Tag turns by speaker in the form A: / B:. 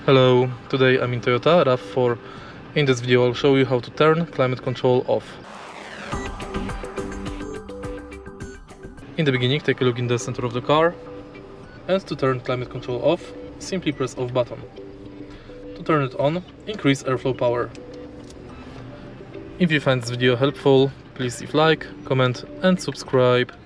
A: Hello, today I'm in Toyota RAV4. In this video I'll show you how to turn climate control off. In the beginning, take a look in the center of the car, and to turn climate control off, simply press off button. To turn it on, increase airflow power. If you find this video helpful, please leave like, comment and subscribe.